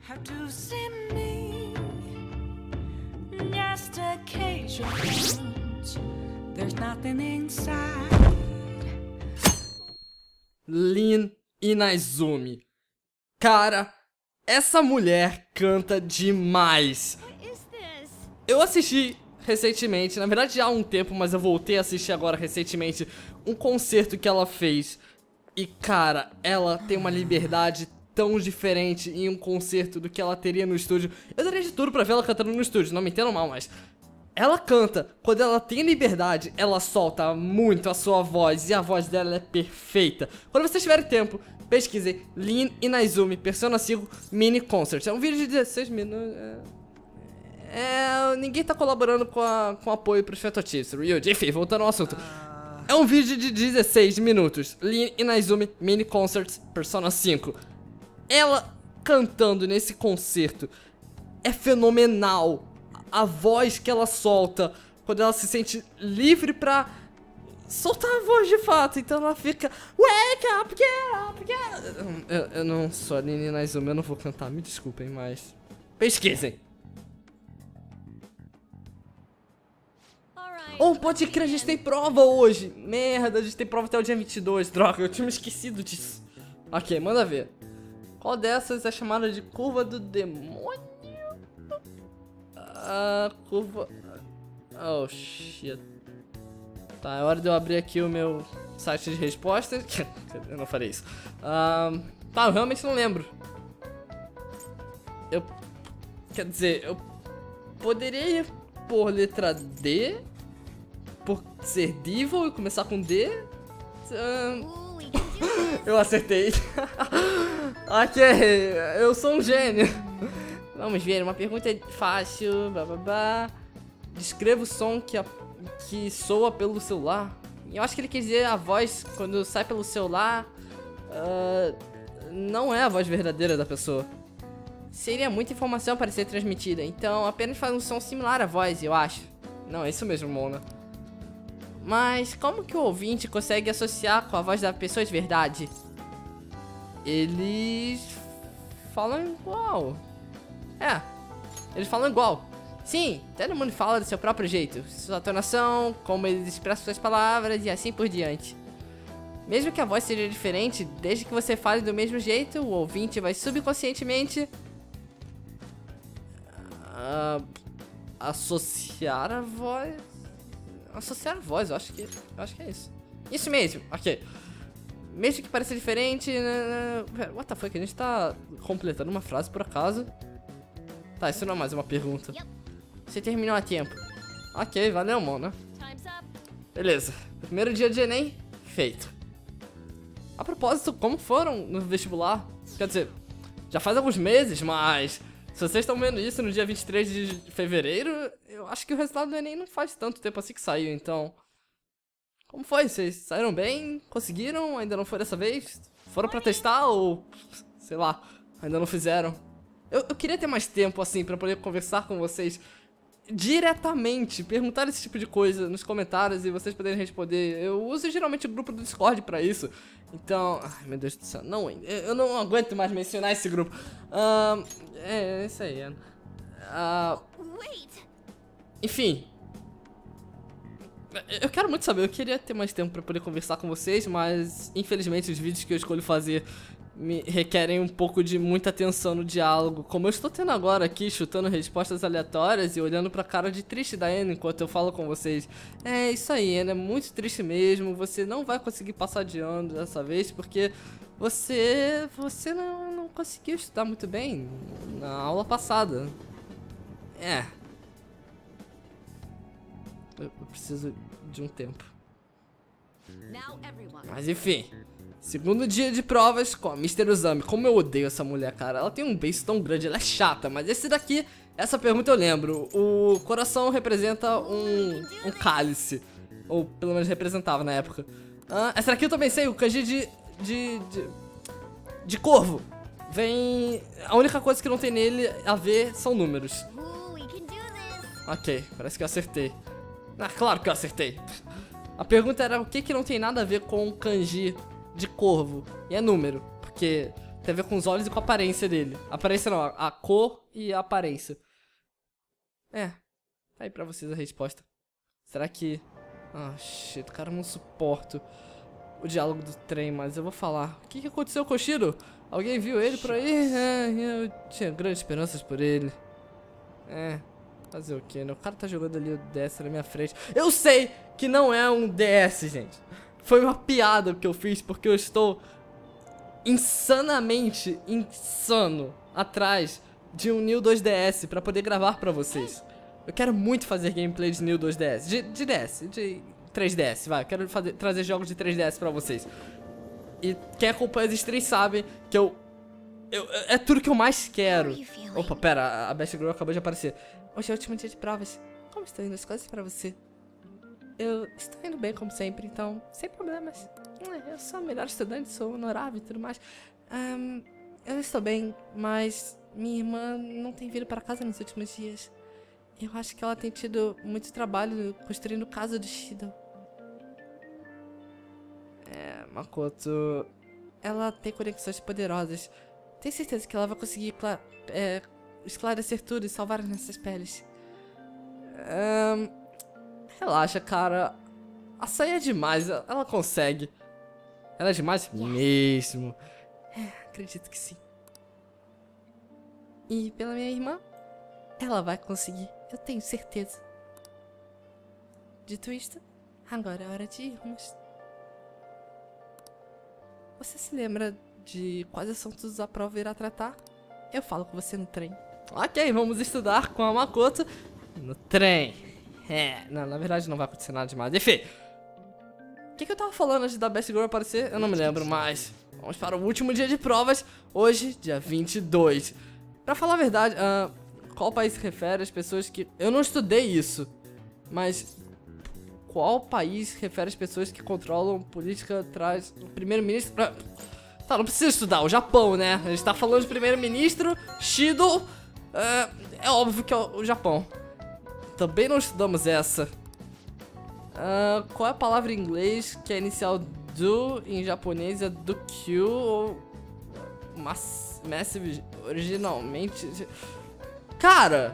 How do see me? Just occasions. There's nothing inside. Lin Inazumi. Cara, essa mulher canta demais. Eu assisti recentemente, na verdade já há um tempo, mas eu voltei a assistir agora recentemente um concerto que ela fez. E cara, ela tem uma liberdade tão diferente em um concerto do que ela teria no estúdio. Eu daria de tudo pra ver ela cantando no estúdio, não me entendam mal, mas ela canta, quando ela tem liberdade, ela solta muito a sua voz, e a voz dela é perfeita. Quando vocês tiverem tempo, pesquisem Lin Inazumi Persona 5 Mini Concert. É um vídeo de 16 minutos. Ninguém tá colaborando com apoio pros Fetotips, Ryuji. Enfim, voltando ao assunto. É um vídeo de 16 minutos. Lin Inazumi Mini Concert Persona 5. Ela cantando nesse concerto é fenomenal. A voz que ela solta quando ela se sente livre pra soltar a voz de fato. Então ela fica wake up, get up, get up. Eu não sou a Lin Inazumi, eu não vou cantar, me desculpem, mas pesquisem. Oh, pode crer, a gente tem prova hoje. Merda, a gente tem prova até o dia 22. Droga, eu tinha me esquecido disso. Ok, manda ver. Qual dessas é chamada de curva do demônio? Curva... Oh, shit. Tá, é hora de eu abrir aqui o meu site de respostas. Eu não farei isso. Tá, eu realmente não lembro. Quer dizer, eu poderia ir por letra D, por ser Devil e começar com D. Eu acertei. Ok, eu sou um gênio. Vamos ver, uma pergunta fácil. Descreva o som que soa pelo celular. Eu acho que ele quer dizer a voz quando sai pelo celular. Não é a voz verdadeira da pessoa. Seria muita informação para ser transmitida, então apenas faz um som similar à voz, eu acho. Não, é isso mesmo, Mona. Mas como que o ouvinte consegue associar com a voz da pessoa de verdade? Eles falam igual. Eles falam igual. Sim, todo mundo fala do seu próprio jeito. Sua entonação, como eles expressam suas palavras e assim por diante. Mesmo que a voz seja diferente, desde que você fale do mesmo jeito, o ouvinte vai subconscientemente associar a voz. Associar a voz, eu acho que é isso. Isso mesmo, ok. Mesmo que pareça diferente. What the fuck? A gente tá completando uma frase por acaso. Tá, isso não é mais uma pergunta. Você terminou a tempo. Ok, valeu, Mona. Beleza. Primeiro dia de Enem, feito. A propósito, como foram no vestibular? Quer dizer, já faz alguns meses, mas se vocês estão vendo isso no dia 23 de fevereiro, eu acho que o resultado do Enem não faz tanto tempo assim que saiu, então... Como foi? Vocês saíram bem? Conseguiram? Ainda não foi dessa vez? Foram pra testar ou... sei lá, ainda não fizeram? Eu queria ter mais tempo, assim, pra poder conversar com vocês diretamente, perguntar esse tipo de coisa nos comentários e vocês poderem responder. Eu uso geralmente o grupo do Discord pra isso. Então... ai, meu Deus do céu, não, eu não aguento mais mencionar esse grupo. É isso aí, enfim... eu quero muito saber, eu queria ter mais tempo pra poder conversar com vocês, mas infelizmente os vídeos que eu escolho fazer me requerem um pouco de muita atenção no diálogo, como eu estou tendo agora aqui, chutando respostas aleatórias e olhando pra cara de triste da Anne enquanto eu falo com vocês. É isso aí, Anne, é muito triste mesmo, você não vai conseguir passar de ano dessa vez, porque você não conseguiu estudar muito bem na aula passada. Eu preciso de um tempo. Mas enfim, segundo dia de provas com a Mr. Uzami. Como eu odeio essa mulher, cara. Ela tem um beiço tão grande, ela é chata. Mas esse daqui, essa pergunta eu lembro. O coração representa um cálice. Ou pelo menos representava na época. Essa daqui eu também sei, o kanji de corvo. Vem... a única coisa que não tem nele a ver são números. Ok, parece que eu acertei. Claro que eu acertei. A pergunta era o que não tem nada a ver com kanji de corvo. E é número. Porque Tem a ver com os olhos e com a aparência dele. Aparência não, a cor e a aparência. É, tá aí pra vocês a resposta. Será que... Ah, shit, cara, eu não suporto o diálogo do trem, mas eu vou falar. O que aconteceu com o Shiro? Alguém viu ele por aí? Eu tinha grandes esperanças por ele. Fazer o quê, né? O cara tá jogando ali o DS na minha frente. Eu sei que não é um DS, gente. Foi uma piada que eu fiz, porque eu estou insanamente insano atrás de um New 2DS pra poder gravar pra vocês. Eu quero muito fazer gameplay de New 2DS, de DS, de 3DS, vai. Eu quero trazer jogos de 3DS pra vocês. E quem acompanha as streams sabe que é tudo que eu mais quero. Opa, pera, a Best Girl acabou de aparecer. Hoje é o último dia de provas. Como estão indo as coisas pra você? Eu estou indo bem, como sempre, então, sem problemas. Eu sou a melhor estudante, sou honorável e tudo mais. Eu estou bem, mas minha irmã não tem vindo para casa nos últimos dias. Eu acho que ela tem tido muito trabalho construindo casa do Shido. Makoto... Ela tem conexões poderosas. Tenho certeza que ela vai conseguir esclarecer tudo e salvar as nossas peles. Relaxa, cara. A Saia é demais, ela consegue. Ela é demais mesmo. Acredito que sim. E pela minha irmã, ela vai conseguir, eu tenho certeza. Dito isto, agora é hora de irmos. Você se lembra de quais assuntos a prova irá tratar? Eu falo com você no trem. Ok, vamos estudar com a Makoto no trem. Não, na verdade não vai acontecer nada demais. Enfim, o que eu tava falando antes da Best Girl aparecer? Eu não me lembro mais. Vamos para o último dia de provas, hoje, dia 22. Pra falar a verdade, qual país se refere às pessoas que... Eu não estudei isso, mas... Qual país se refere às pessoas que controlam política atrás do primeiro-ministro? Tá, não precisa estudar, o Japão, né? A gente tá falando de primeiro-ministro, Shido... É óbvio que é o Japão. Também não estudamos essa. Qual é a palavra em inglês que é inicial do, em japonês é do Q ou massive originalmente? Cara!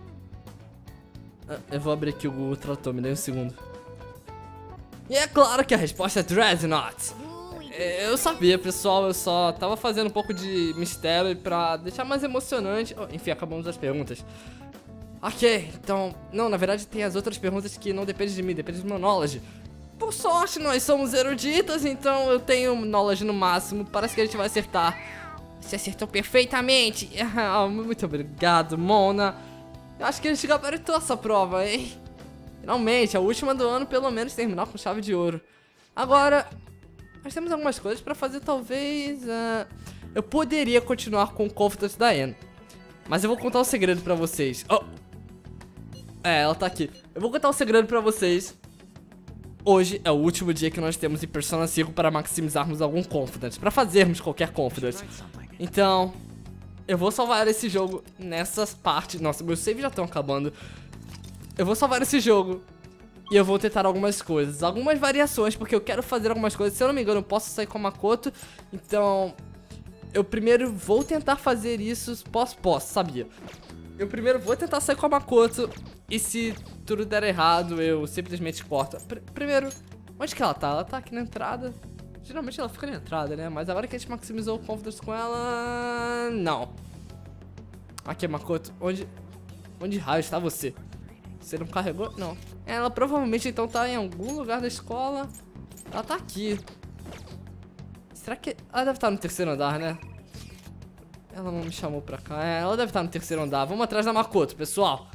Eu vou abrir aqui o Google Tradutor, me dê um segundo. E é claro que a resposta é Dreadnought. Eu sabia, pessoal, eu só tava fazendo um pouco de mistério pra deixar mais emocionante. Enfim, acabamos as perguntas. Ok, então... Não, na verdade tem as outras perguntas que não dependem de mim, dependem do meu knowledge. Por sorte, nós somos eruditas, então eu tenho knowledge no máximo. Parece que a gente vai acertar. Você acertou perfeitamente. Muito obrigado, Mona. Eu acho que a gente gabaritou essa prova, hein? Finalmente, a última do ano, pelo menos, terminar com chave de ouro. Agora, nós temos algumas coisas pra fazer, talvez... Eu poderia continuar com o Confidence da Anne, mas eu vou contar um segredo pra vocês. Ela tá aqui. Eu vou contar um segredo pra vocês. Hoje é o último dia que nós temos em Persona 5 para maximizarmos algum Confidence, pra fazermos qualquer Confidence. Então, eu vou salvar esse jogo nessas partes. Nossa, meus saves já estão acabando. Eu vou salvar esse jogo e eu vou tentar algumas coisas, algumas variações, porque eu quero fazer algumas coisas. Se eu não me engano, eu posso sair com a Makoto. Então, eu primeiro vou tentar fazer isso. Posso, sabia. Eu primeiro vou tentar sair com a Makoto. E se tudo der errado, eu simplesmente corto. Primeiro, onde que ela tá? Ela tá aqui na entrada. Geralmente ela fica na entrada, né? Mas agora que a gente maximizou o Confidence com ela... Não. Aqui, Makoto. Onde raio está você? Você não carregou? Não. Ela provavelmente então tá em algum lugar da escola. Ela tá aqui. Será que... Ela deve estar no terceiro andar, né? Ela não me chamou pra cá. Ela deve estar no terceiro andar. Vamos atrás da Makoto, pessoal.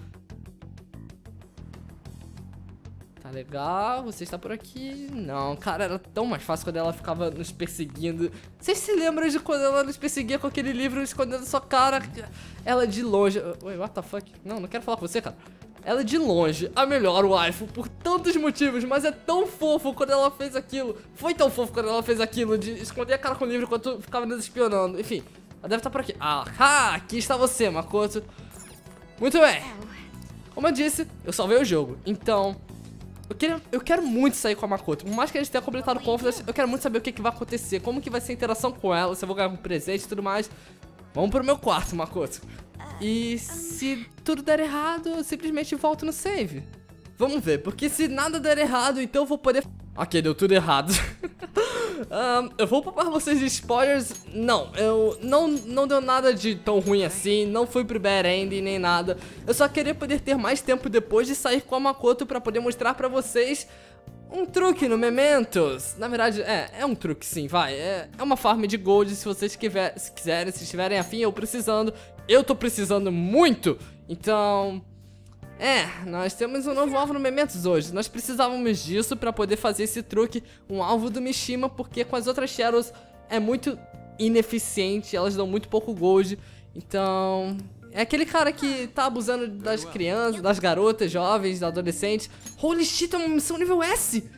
Tá legal. Você está por aqui? Não, cara, era tão mais fácil quando ela ficava nos perseguindo. Vocês se lembram de quando ela nos perseguia com aquele livro escondendo sua cara? Ela de longe... Oi, what the fuck? Não quero falar com você, cara. Ela de longe, a melhor waifu por tantos motivos, mas é tão fofo quando ela fez aquilo. Foi tão fofo quando ela fez aquilo, de esconder a cara com o livro enquanto ficava nos espionando. Enfim, ela deve estar por aqui. Aqui está você, Makoto. Muito bem. Como eu disse, eu salvei o jogo. Então, Eu quero muito sair com a Makoto. Por mais que a gente tenha completado o Confidence, eu quero muito saber o que vai acontecer. Como que vai ser a interação com ela, se eu vou ganhar um presente e tudo mais. Vamos pro meu quarto, Makoto. E se tudo der errado, eu simplesmente volto no save. Vamos ver, porque se nada der errado, então eu vou poder... Ok, deu tudo errado. Eu vou poupar vocês de spoilers. Não, não deu nada de tão ruim assim. Não fui pro bad end nem nada. Eu só queria poder ter mais tempo depois de sair com a Makoto pra poder mostrar pra vocês um truque no Mementos. Na verdade, é um truque sim, vai. É uma farm de gold se vocês quiserem, se estiverem afim, eu precisando. Eu tô precisando muito. Então... nós temos um novo alvo no Mementos hoje. Nós precisávamos disso pra poder fazer esse truque, um alvo do Mishima, porque com as outras Shadows é muito ineficiente, elas dão muito pouco gold. Então, é aquele cara que tá abusando das crianças, das garotas, jovens, adolescentes. Holy shit, é uma missão nível S!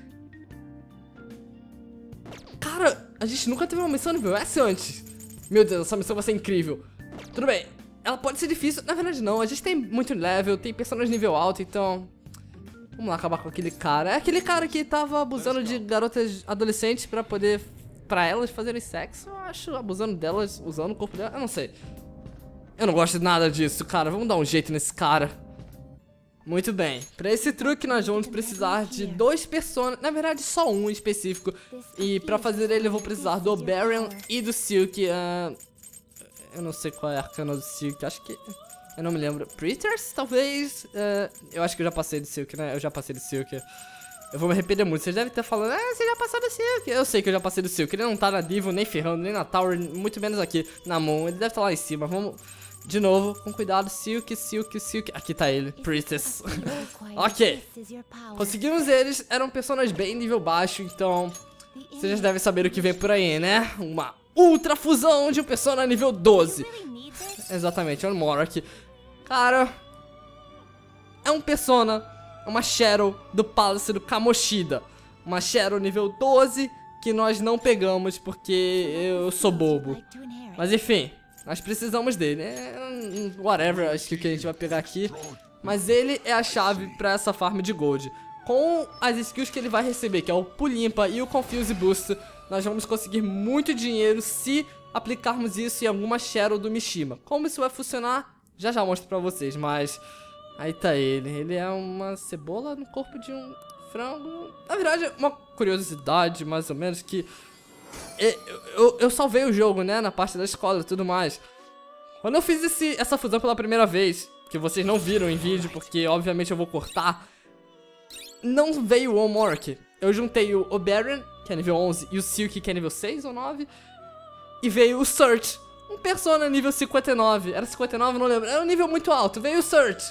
Cara, a gente nunca teve uma missão nível S antes. Meu Deus, essa missão vai ser incrível. Tudo bem. Ela pode ser difícil, na verdade não, a gente tem muito level, tem personagens nível alto, então... Vamos lá acabar com aquele cara. É aquele cara que tava abusando de garotas adolescentes pra elas fazerem sexo, eu acho, abusando delas, usando o corpo delas, eu não sei. Eu não gosto de nada disso, cara, vamos dar um jeito nesse cara. Muito bem, pra esse truque nós vamos precisar de 2 personagens, na verdade só um específico. E pra fazer ele eu vou precisar do Oberon e do Silk. Eu não sei qual é a arcana do Silk, acho que... Eu não me lembro. Preeters, talvez? Eu acho que eu já passei do Silk, né? Eu já passei do Silk. Eu vou me arrepender muito. Vocês devem estar falando, você já passou do Silk. Eu sei que eu já passei do Silk. Ele não tá na Divo, nem ferrando, nem na Tower, muito menos aqui na Moon. Ele deve estar lá em cima. Vamos de novo, com cuidado. Silk, Silk, Silk. Aqui tá ele. Priestess. Ok. Conseguimos eles. Eram personagens bem nível baixo, então... Vocês já devem saber o que vem por aí, né? Uma ultra fusão de um persona nível 12. Exatamente, é um Morak. Cara, é um persona, uma Shadow do Palace do Kamoshida. Uma Shadow nível 12 que nós não pegamos porque eu sou bobo. Mas enfim, nós precisamos dele. Whatever, acho que o que a gente vai pegar aqui. Mas ele é a chave pra essa farm de gold. Com as skills que ele vai receber, que é o Pulimpa e o Confuse Boost, nós vamos conseguir muito dinheiro se aplicarmos isso em alguma Shadow do Mishima. Como isso vai funcionar, já mostro pra vocês, mas... Aí tá ele. Ele é uma cebola no corpo de um frango. Na verdade, uma curiosidade, mais ou menos, que... Eu salvei o jogo, né, na parte da escola e tudo mais. Quando eu fiz essa fusão pela primeira vez, que vocês não viram em vídeo, porque obviamente eu vou cortar... Não veio o Omork. Eu juntei o Oberon, que é nível 11, e o Silk, que é nível 6 ou 9. E veio o Search, um persona nível 59. Era 59, não lembro. Era um nível muito alto. Veio o Search.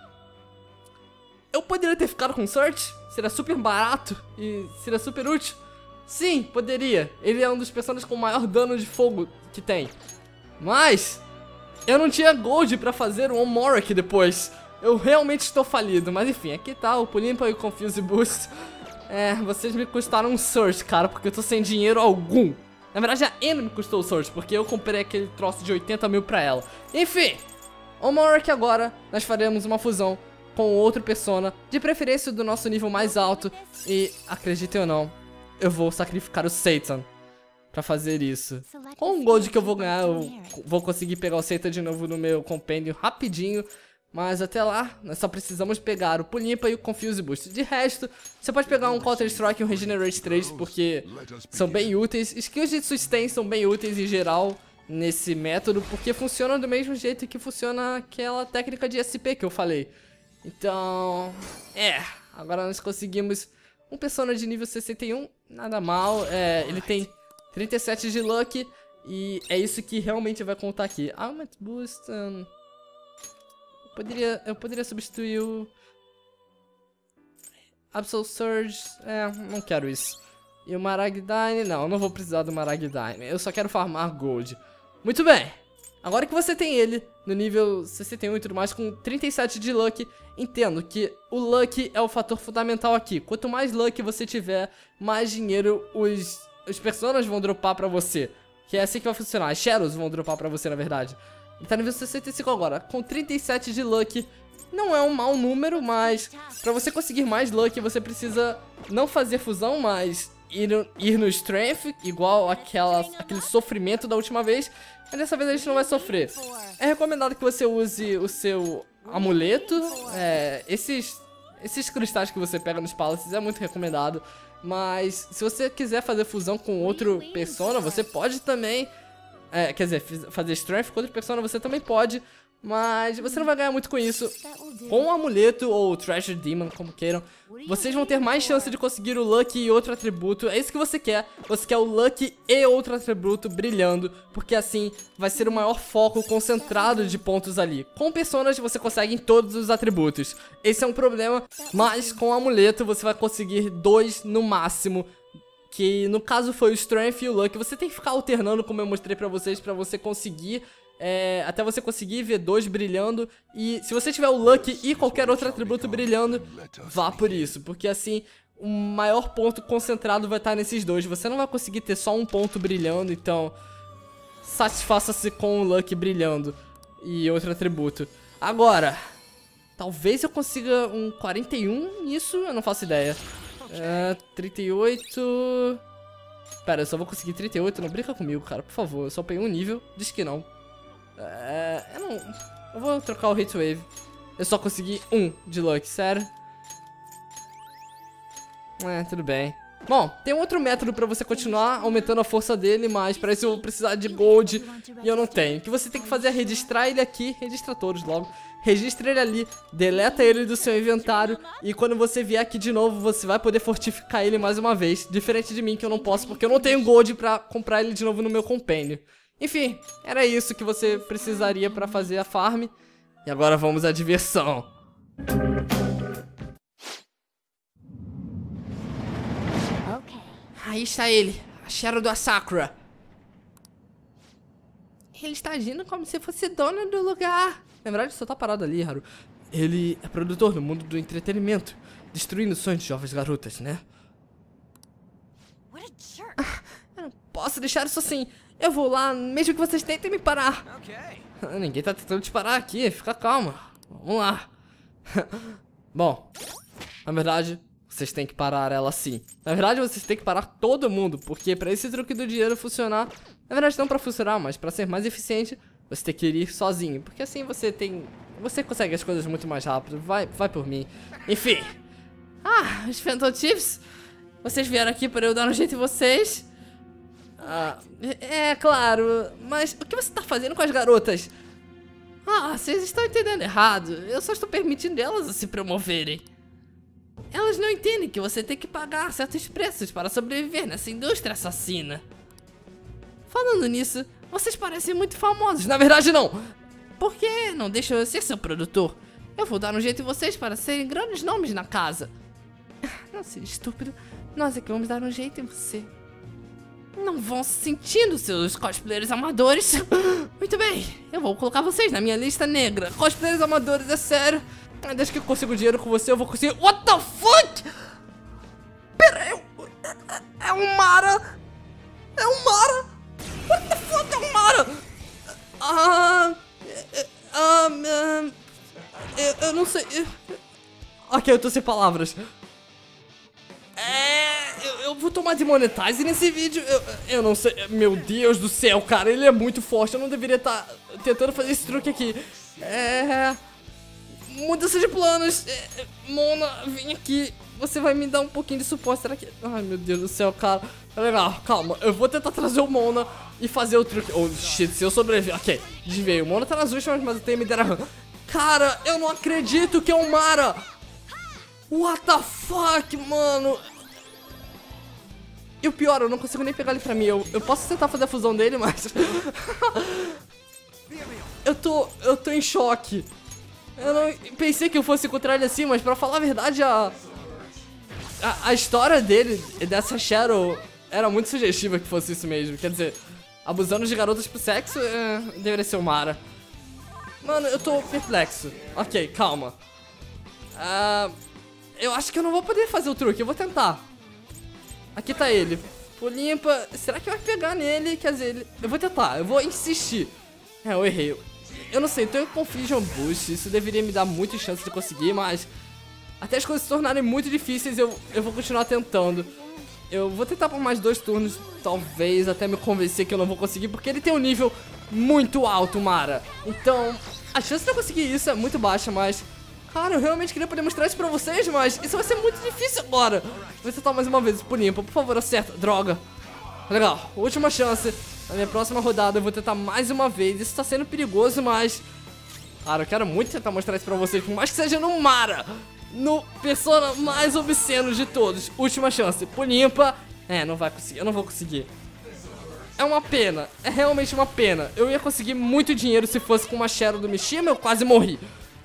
Eu poderia ter ficado com o Search? Seria super barato e seria super útil? Sim, poderia. Ele é um dos personagens com maior dano de fogo que tem. Mas eu não tinha gold pra fazer o Omorok depois. Eu realmente estou falido, mas enfim, aqui tá o Pulimpa e o Confuse Boost. Vocês me custaram um Search, cara, porque eu tô sem dinheiro algum. Na verdade, a Ana me custou o Search, porque eu comprei aquele troço de 80 mil pra ela. Enfim, Omorok agora, nós faremos uma fusão com outro persona, de preferência do nosso nível mais alto. E, acreditem ou não, eu vou sacrificar o Satan pra fazer isso. Com o gold que eu vou ganhar, eu vou conseguir pegar o Satan de novo no meu compêndio rapidinho. Mas até lá, nós só precisamos pegar o Pulimpa e o Confuse Boost. De resto, você pode pegar um Counter Strike e um Regenerate 3, porque são bem úteis. Skills de sustain são bem úteis em geral nesse método, porque funcionam do mesmo jeito que funciona aquela técnica de SP que eu falei. Então, agora nós conseguimos um persona de nível 61, nada mal. Ele tem 37 de Luck e é isso que realmente vai contar aqui. Armament Boost... Eu poderia substituir o Absolute Surge. Não quero isso. E o Maragdine, não vou precisar do Maragdine. Eu só quero farmar gold. Muito bem. Agora que você tem ele no nível 61 e tudo mais, com 37 de Luck, entendo que o Luck é o fator fundamental aqui. Quanto mais Luck você tiver, mais dinheiro os personagens vão dropar pra você. Que é assim que vai funcionar. As Shadows vão dropar pra você, na verdade. Ele tá nível 65 agora, com 37 de Luck. não é um mau número, mas pra você conseguir mais Luck, você precisa não fazer fusão, mas ir no Strength, igual aquele sofrimento da última vez. Mas dessa vez a gente não vai sofrer. É recomendado que você use o seu amuleto. Esses cristais que você pega nos palaces é muito recomendado. Mas se você quiser fazer fusão com outro persona, você pode também. Quer dizer, fazer Strength com outro persona você também pode. Mas você não vai ganhar muito com isso. Com o amuleto ou o Treasure Demon, como queiram, vocês vão ter mais chance de conseguir o Luck e outro atributo. É isso que você quer. Você quer o Luck e outro atributo brilhando, porque assim vai ser o maior foco concentrado de pontos ali. Com personas você consegue em todos os atributos. Esse é um problema, mas com o amuleto você vai conseguir 2 no máximo. Que no caso foi o Strength e o Luck. Você tem que ficar alternando, como eu mostrei pra vocês conseguir... até você conseguir ver 2 brilhando. E se você tiver o Luck e qualquer outro atributo brilhando, vá por isso, porque assim o maior ponto concentrado vai estar nesses 2. Você não vai conseguir ter só um ponto brilhando, então satisfaça-se com o Luck brilhando e outro atributo. Agora, talvez eu consiga um 41 nisso, eu não faço ideia. 38... Pera, eu só vou conseguir 38, não brinca comigo, cara, por favor. Eu só peguei um nível, diz que não. Eu vou trocar o Hate Wave. Eu só consegui 1 de Luck, sério. Tudo bem. Bom, tem um outro método pra você continuar aumentando a força dele, mas pra isso eu vou precisar de Gold e eu não tenho. O que você tem que fazer é registrar ele aqui, registra todos logo. Registra ele ali, deleta ele do seu inventário e quando você vier aqui de novo, você vai poder fortificar ele mais uma vez. Diferente de mim, que eu não posso, porque eu não tenho Gold pra comprar ele de novo no meu Companion. Enfim, era isso que você precisaria pra fazer a farm. E agora vamos à diversão. Aí está ele, a Shadow da Sakura. Ele está agindo como se fosse dono do lugar. Na verdade, só tá parado ali, Haru. Ele é produtor no mundo do entretenimento, destruindo sonhos de jovens garotas, né? Eu não posso deixar isso assim. Eu vou lá, mesmo que vocês tentem me parar. Ninguém tá tentando te parar aqui, fica calma. Vamos lá. Bom, na verdade, vocês têm que parar ela sim. Na verdade, vocês têm que parar todo mundo, porque pra esse truque do dinheiro funcionar, na verdade não pra funcionar, mas pra ser mais eficiente, você tem que ir sozinho. Porque assim você consegue as coisas muito mais rápido. Vai por mim. Enfim. Os Phantom Thieves, vocês vieram aqui para eu dar um jeito em vocês. Claro, mas o que você tá fazendo com as garotas? Vocês estão entendendo errado. Eu só estou permitindo elas se promoverem. Elas não entendem que você tem que pagar certos preços para sobreviver nessa indústria assassina. Falando nisso, vocês parecem muito famosos. Na verdade não. Por que não deixa eu ser seu produtor? Eu vou dar um jeito em vocês para serem grandes nomes na casa. Não seja estúpido. Nós é que vamos dar um jeito em você. Não vão se sentindo, seus cosplayers amadores. Muito bem, eu vou colocar vocês na minha lista negra. Cosplayers amadores, é sério. Desde que eu consigo dinheiro com você, eu vou conseguir... What the fuck? Pera aí. É um Mara. É um Mara. What the fuck, é um Mara? Eu não sei. Ok, eu tô sem palavras. Eu vou tomar demonetize nesse vídeo. Eu não sei. Meu Deus do céu, cara. Ele é muito forte. Eu não deveria estar tentando fazer esse truque aqui. Mudança de planos. Mona, vem aqui. Você vai me dar um pouquinho de suporte. Será que... Ai, meu Deus do céu, cara. Legal, calma. Eu vou tentar trazer o Mona e fazer o truque. Oh, shit, se eu sobreviver. Ok, desviei. O Mona tá nas últimas, mas eu tenho Midera. Cara, eu não acredito que é um Mara. What the fuck, mano. E o pior, eu não consigo nem pegar ele pra mim. Eu posso tentar fazer a fusão dele, mas... eu tô em choque. Eu não pensei que eu fosse encontrar ele assim, mas pra falar a verdade, a história dele, dessa Shadow, era muito sugestiva que fosse isso mesmo. Quer dizer, abusando de garotas pro sexo, deveria ser o Mara. Mano, eu tô perplexo. Ok, calma. Eu acho que eu não vou poder fazer o truque, eu vou tentar. Aqui tá ele. Pô, limpa. Será que vai pegar nele? Quer dizer, eu vou tentar, eu vou insistir. Eu errei. Eu não sei, eu tenho Confusion Boost, isso deveria me dar muita chance de conseguir, mas até as coisas se tornarem muito difíceis, eu vou continuar tentando. Eu vou tentar por mais 2 turnos, talvez, até me convencer que eu não vou conseguir, porque ele tem um nível muito alto, Mara. Então, a chance de eu conseguir isso é muito baixa, mas... Cara, eu realmente queria poder mostrar isso pra vocês, mas isso vai ser muito difícil agora. Vou tentar mais uma vez, Punimpa, por favor, acerta. Droga. Legal, última chance. Na minha próxima rodada eu vou tentar mais uma vez. Isso tá sendo perigoso, mas... Cara, eu quero muito tentar mostrar isso pra vocês, por mais que seja no Mara. No Persona mais obsceno de todos. Última chance, Punimpa. Não vai conseguir, eu não vou conseguir. É uma pena, é realmente uma pena. Eu ia conseguir muito dinheiro se fosse com uma Shadow do Mishima, eu quase morri.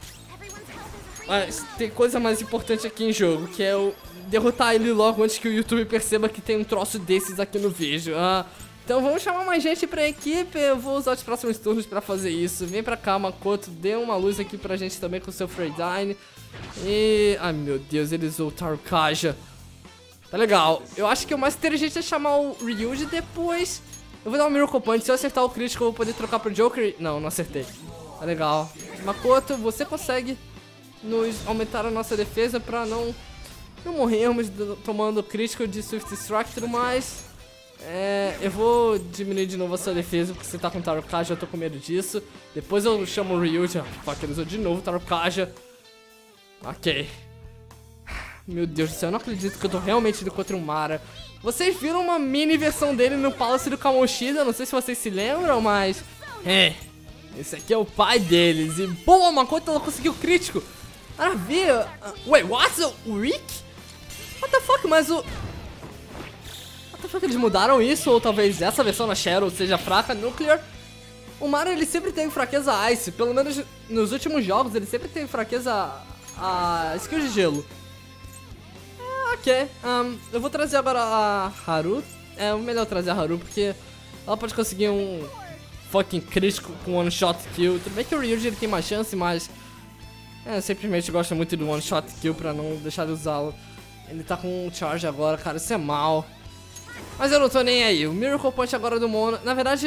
Mas tem coisa mais importante aqui em jogo, que é eu derrotar ele logo antes que o YouTube perceba que tem um troço desses aqui no vídeo. Então vamos chamar mais gente pra equipe, eu vou usar os próximos turnos pra fazer isso. Vem pra cá, Makoto, dê uma luz aqui pra gente também com o seu Freedyne. E... ai meu Deus, ele usou o Tarukaja. Tá legal, eu acho que o mais inteligente é chamar o Ryuji depois. Eu vou dar um Miracle Punch, se eu acertar o crítico eu vou poder trocar pro Joker. Não, não acertei. Tá legal. Makoto, você consegue nos aumentar a nossa defesa pra não morrermos tomando crítico de Swift Structure, mas eu vou diminuir de novo a sua defesa porque você tá com Tarukaja, eu tô com medo disso. Depois eu chamo o Ryuji, fuck, ele usou de novo Tarukaja. Ok. Meu Deus do céu, eu não acredito que eu tô realmente indo contra o Mara. Vocês viram uma mini versão dele no Palace do Kamoshida, não sei se vocês se lembram, mas... esse aqui é o pai deles. E boa, Makoto, ela conseguiu crítico. Maravilha. Wait, what? O Rick? What the fuck, mas o... What the fuck, eles mudaram isso? Ou talvez essa versão da Shadow seja fraca, Nuclear? O Mario, ele sempre teve fraqueza a Ice. Pelo menos nos últimos jogos, ele sempre teve fraqueza a skill de gelo. Ok, eu vou trazer agora a Haru. É melhor trazer a Haru, porque ela pode conseguir um fucking crítico com one shot kill. Tudo bem que o Ryuji ele tem mais chance, mas... eu simplesmente gosto muito do one shot kill pra não deixar de usá-lo. Ele tá com um charge agora, cara, isso é mal. Mas eu não tô nem aí. O Miracle Punch agora do Mona, na verdade...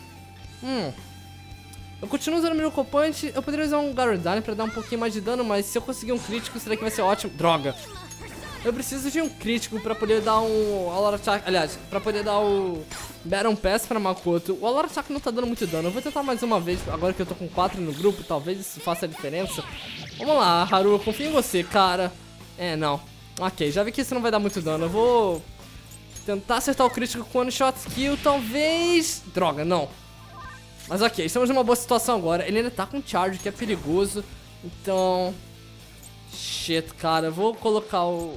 eu continuo usando o Miracle Punch. Eu poderia usar um Garudane pra dar um pouquinho mais de dano, mas se eu conseguir um crítico, isso daqui vai ser ótimo. Droga! Eu preciso de um crítico pra poder dar um All Out Attack. Aliás, pra poder dar o Baron Pass pra Makoto. O All Out Attack não tá dando muito dano. Eu vou tentar mais uma vez, agora que eu tô com 4 no grupo. Talvez isso faça a diferença. Vamos lá, Haru, eu confio em você, cara. Não. Ok, já vi que isso não vai dar muito dano. Eu vou tentar acertar o crítico com one shot kill, talvez... Droga, não. Mas ok, estamos numa boa situação agora. Ele ainda tá com charge, que é perigoso. Então... shit, cara, eu vou colocar o...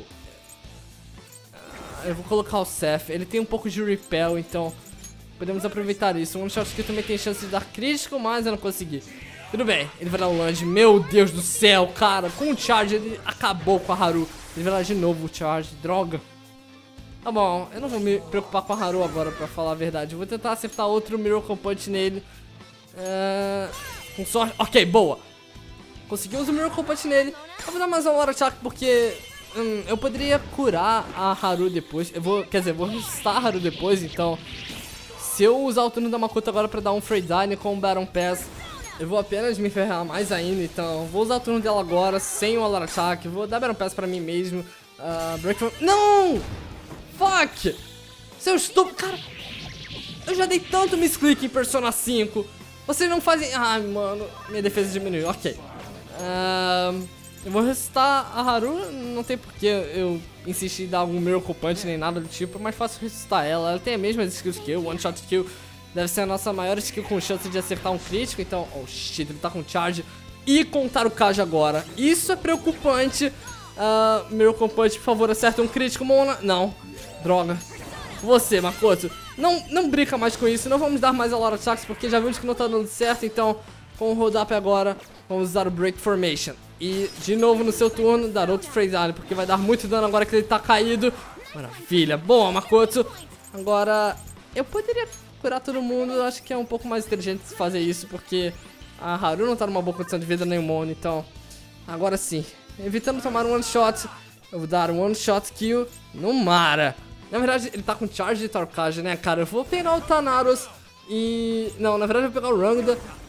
Seth. Ele tem um pouco de repel, então podemos aproveitar isso. O one shot kill também tem chance de dar crítico, mas eu não consegui. Tudo bem, ele vai dar um lunge. Meu Deus do céu, cara. Com o charge ele acabou com a Haru. Ele vai dar de novo o charge, droga. Tá bom, eu não vou me preocupar com a Haru agora, pra falar a verdade. Eu vou tentar acertar outro Miracle Punch nele. Com sorte. Ok, boa. Conseguimos o Miracle Punch nele. Eu vou dar mais um Water Attack porque eu poderia curar a Haru depois. Vou ressuscitar a Haru depois, então se eu usar o turno da Makoto agora pra dar um Freedyne com o Baron Pass, eu vou apenas me ferrar mais ainda. Então vou usar o turno dela agora sem o Water Attack. Vou dar Baron Pass pra mim mesmo. Não! Fuck! Seu estúpido, cara. Eu já dei tanto misclick em Persona 5. Vocês não fazem... ai, mano, minha defesa diminuiu, ok. Eu vou ressuscitar a Haru. Não tem porque eu insistir em dar algum Miracle Punch nem nada do tipo. É mais fácil ressuscitar ela. Ela tem as mesmas skills que eu. One Shot Kill deve ser a nossa maior skill com chance de acertar um crítico. Então, oh shit, ele tá com charge e com Tarukaja agora. Isso é preocupante. Miracle Punch, por favor, acerta um crítico, Mona. Não, droga. Você, Makoto, não brinca mais com isso. Não vamos dar mais a lot of attacks porque já vimos que não tá dando certo. Então, com o hold up agora, vamos usar o Break Formation. E de novo no seu turno, dar outro Freedyne, porque vai dar muito dano agora que ele tá caído. Maravilha, boa, Makoto. Agora, eu poderia curar todo mundo. Eu acho que é um pouco mais inteligente fazer isso, porque a Haru não tá numa boa condição de vida, nem o Mono. Então, agora sim, evitando tomar um one shot, eu vou dar um one shot kill no Mara. Na verdade, ele tá com charge de Tarukaja, né, cara? Eu vou pegar o Thanaros e... não, na verdade eu vou pegar o Rangda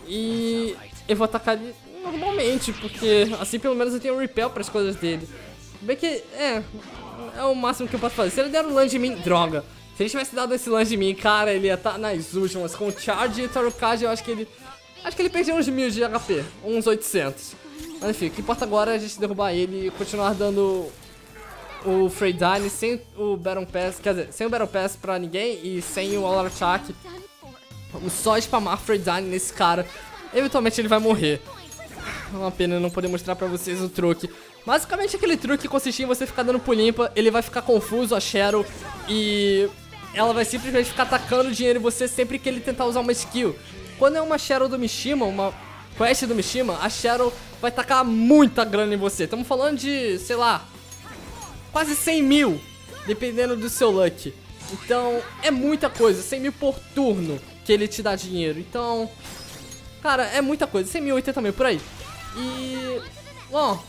E eu vou atacar ele normalmente, porque assim pelo menos eu tenho um repel para as coisas dele. Bem que é o máximo que eu posso fazer. Se ele der um lance em mim, droga. Se ele tivesse dado esse lance em mim, cara, ele ia estar nas últimas. Com o Charge e o Tarukage, eu acho que ele perdeu uns 1000 de HP, uns 800. Mas enfim, o que importa agora é a gente derrubar ele e continuar dando o Freydine sem o Battle Pass, quer dizer, sem o Battle Pass pra ninguém e sem o All Out Attack. Vamos só spamar Freydine nesse cara. Eventualmente ele vai morrer. É uma pena não poder mostrar pra vocês o truque. Basicamente aquele truque consistia em você ficar dando pulimpa, ele vai ficar confuso, a Cheryl, e ela vai simplesmente ficar atacando dinheiro em você sempre que ele tentar usar uma skill. Quando é uma Cheryl do Mishima, uma quest do Mishima, a Cheryl vai tacar muita grana em você. Estamos falando de, sei lá, quase 100 mil, dependendo do seu luck. Então, é muita coisa, 100 mil por turno que ele te dá dinheiro. Então, cara, é muita coisa, 100 mil, 80 mil, por aí. E, bom,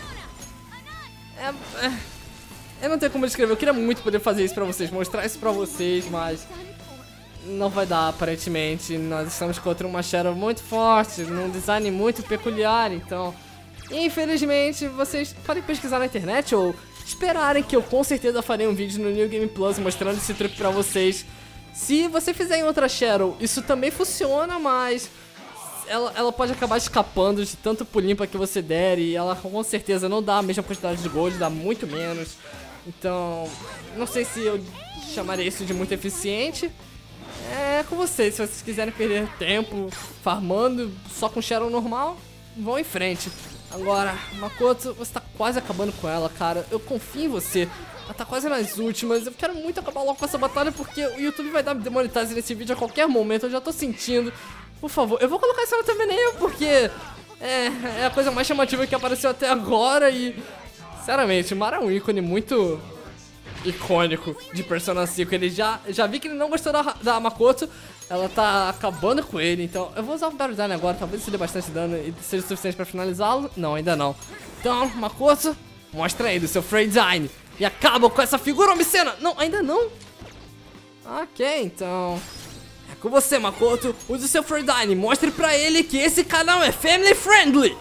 eu não tenho como descrever, eu queria muito poder fazer isso pra vocês, mostrar isso pra vocês, mas não vai dar, aparentemente. Nós estamos contra uma Cheryl muito forte, num design muito peculiar, então infelizmente vocês podem pesquisar na internet ou esperarem que eu com certeza farei um vídeo no New Game Plus mostrando esse truque pra vocês. Se você fizer em outra Cheryl, isso também funciona, mas ela pode acabar escapando de tanto pulimpa que você der e ela com certeza não dá a mesma quantidade de gold, dá muito menos. Então, não sei se eu chamaria isso de muito eficiente. É com vocês, se vocês quiserem perder tempo farmando só com Cheryl normal, vão em frente. Agora, Makoto, você tá quase acabando com ela, cara. Eu confio em você. Ela tá quase nas últimas. Eu quero muito acabar logo com essa batalha porque o YouTube vai dar demonetize nesse vídeo a qualquer momento. Eu já tô sentindo. Por favor, eu vou colocar esse no thumbnail porque é a coisa mais chamativa que apareceu até agora e, sinceramente, o Mara é um ícone muito icônico de Persona 5. Ele já vi que ele não gostou da Makoto. Ela tá acabando com ele, então eu vou usar o Battle Design agora, talvez isso dê bastante dano e seja suficiente pra finalizá-lo. Não, ainda não. Então, Makoto, mostra aí do seu Freydine e acaba com essa figura obscena. Não, ainda não. Ok, então é com você, Makoto. Use o seu Freydine, mostre pra ele que esse canal é family friendly.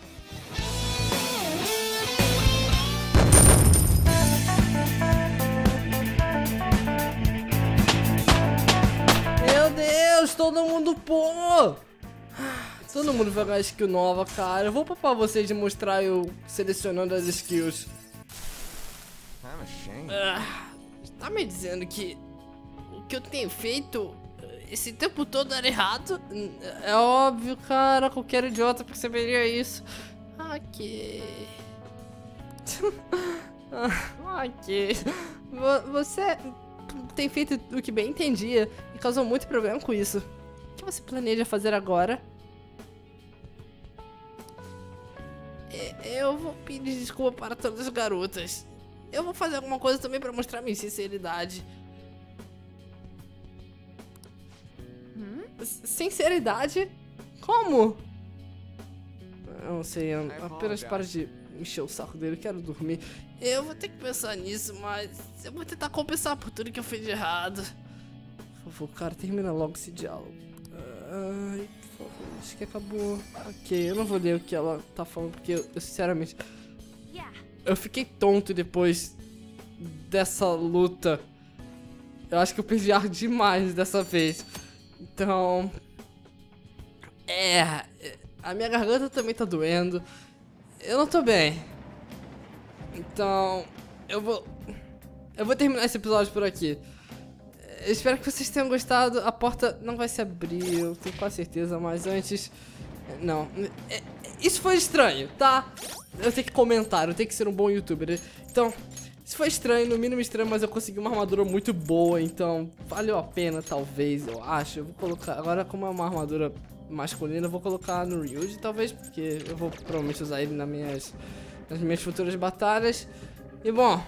Meu Deus, todo mundo pô! Todo mundo vai ganhar skill nova, cara. Eu vou poupar vocês de mostrar eu selecionando as skills. Tá me dizendo que o que eu tenho feito esse tempo todo era errado? É óbvio, cara. Qualquer idiota perceberia isso. Ok. Ok. Você tem feito o que bem entendia e causou muito problema com isso. O que você planeja fazer agora? Eu vou pedir desculpa para todas as garotas. Eu vou fazer alguma coisa também para mostrar minha sinceridade. Sinceridade? Como? Eu não sei, apenas para de encher o saco dele, eu quero dormir. Eu vou ter que pensar nisso, mas eu vou tentar compensar por tudo que eu fiz de errado. Por favor, cara, termina logo esse diálogo. Ai, por favor, acho que acabou. Ok, eu não vou ler o que ela tá falando, porque eu sinceramente... Eu fiquei tonto depois dessa luta. Eu acho que eu perdi ar demais dessa vez. Então... a minha garganta também tá doendo. Eu não tô bem. Então, eu vou terminar esse episódio por aqui. Eu espero que vocês tenham gostado. A porta não vai se abrir, eu tenho quase certeza, mas antes... Não, isso foi estranho, tá? Eu tenho que comentar, eu tenho que ser um bom youtuber. Então, isso foi estranho, no mínimo estranho, mas eu consegui uma armadura muito boa. Então, valeu a pena, talvez, eu acho. Eu vou colocar, agora como é uma armadura masculina, eu vou colocar no Ryuji, talvez, porque eu vou provavelmente usar ele nas minhas futuras batalhas. E bom,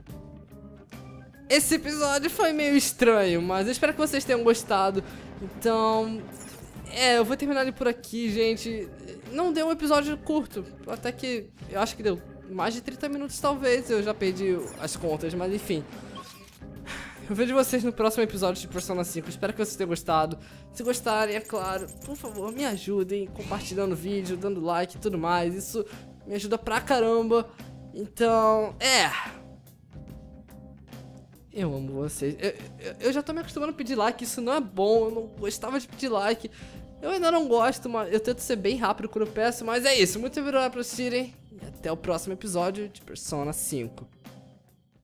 esse episódio foi meio estranho, mas eu espero que vocês tenham gostado. Então, eu vou terminar ele por aqui, gente. Não deu um episódio curto, até que eu acho que deu mais de 30 minutos talvez, eu já perdi as contas, mas enfim. eu vejo vocês no próximo episódio de Persona 5. Espero que vocês tenham gostado. Se gostarem, é claro, por favor, me ajudem compartilhando o vídeo, dando like e tudo mais. Isso me ajuda pra caramba. Então, eu amo vocês. Eu já tô me acostumando a pedir like, isso não é bom. Eu não gostava de pedir like. Eu ainda não gosto, mas eu tento ser bem rápido quando eu peço. Mas é isso, muito obrigado por assistirem. E até o próximo episódio de Persona 5.